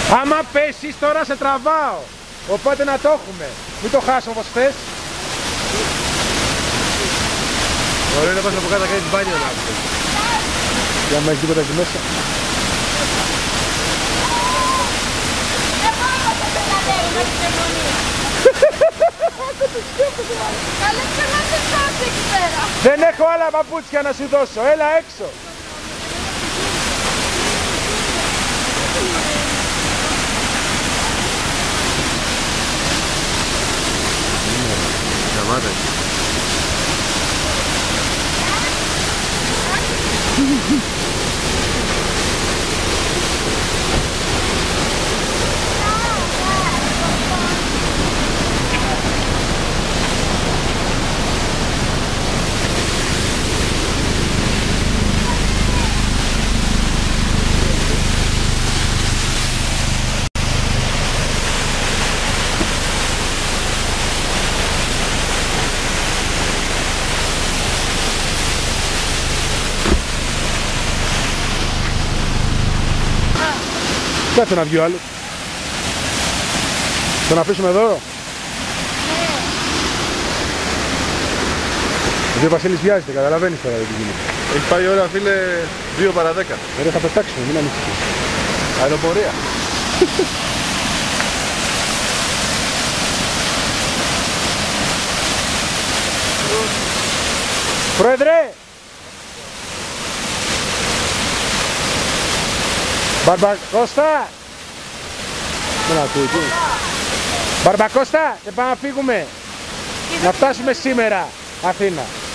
Άμα πέσεις τώρα σε τραβάω. Οπότε να το έχουμε. Μην το χάσω όπως χθες. Ωραία να πας από κάτω να κάνεις μπάνιο να πεις. Για να έχει τίποτα εκεί μέσα. Δεν έχω άλλα παπούτσια να σου δώσω. Έλα έξω. Σταμάτα. Κάτσε να βγει ο άλλος. Τον αφήσουμε εδώ. Γιατί ο Βασίλης βιάζεται, καταλαβαίνεις τώρα τι γίνεται. Έχει πάει η ώρα φίλε 2 παρά 10. Ωραία, θα πετάξουμε, μην ανησυχείς. Αεροπορία. Πρόεδρε! Μπαρμπακώστα! Δεν ακούει, τι. Μπαρμπακώστα, δεν πάμε να φύγουμε. Να φτάσουμε σήμερα, Αθήνα.